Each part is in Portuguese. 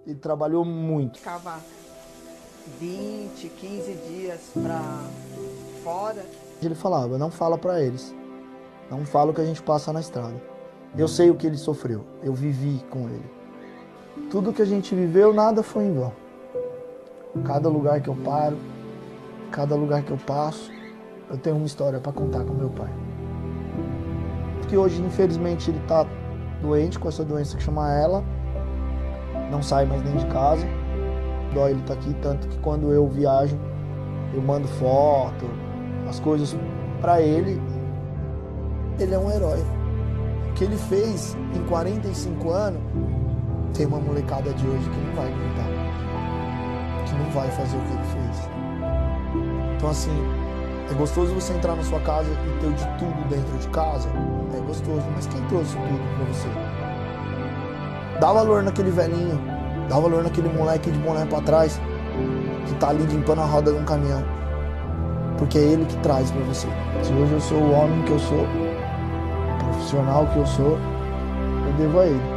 Ele trabalhou muito. Ficava 20, 15 dias pra fora. Ele falava, não fala pra eles. Não fala o que a gente passa na estrada. Eu sei o que ele sofreu. Eu vivi com ele. Tudo que a gente viveu, nada foi em vão. Cada lugar que eu paro, cada lugar que eu passo, eu tenho uma história para contar com meu pai. Porque hoje, infelizmente, ele está doente com essa doença que chama ELA. Não sai mais nem de casa. Dói ele tá aqui, tanto que quando eu viajo, eu mando foto, as coisas para ele. Ele é um herói. O que ele fez em 45 anos, tem uma molecada de hoje que não vai aguentar, que não vai fazer o que ele fez. Então assim, é gostoso você entrar na sua casa e ter de tudo dentro de casa, é gostoso, mas quem trouxe tudo pra você? Dá valor naquele velhinho, dá valor naquele moleque de boné pra trás, que tá ali limpando a roda de um caminhão, porque é ele que traz pra você. Se hoje eu sou o homem que eu sou, o profissional que eu sou, eu devo a ele.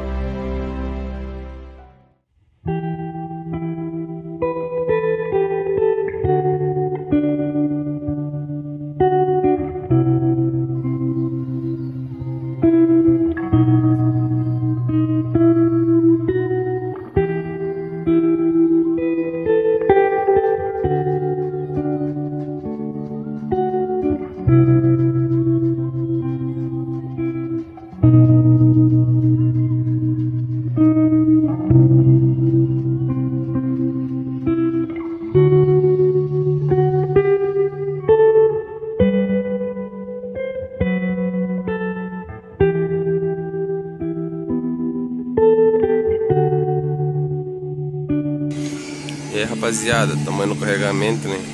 E aí, rapaziada, tamo aí no carregamento, né?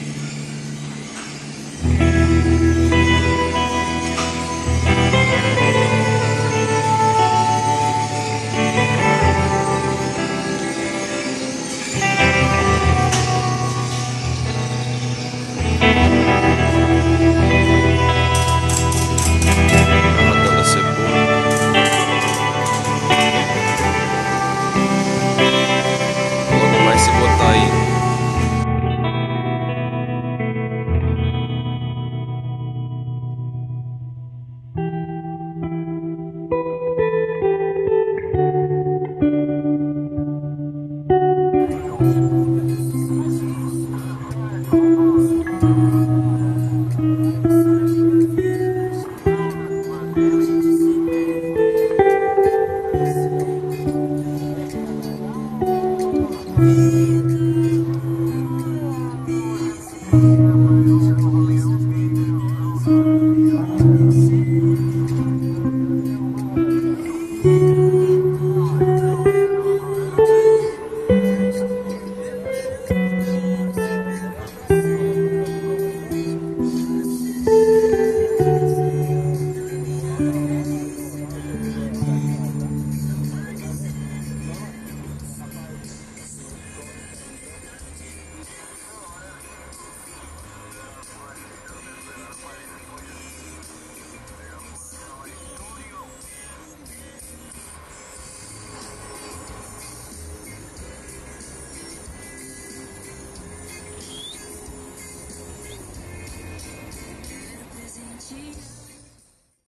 Arratando a cebola. Logo mais se botar aí.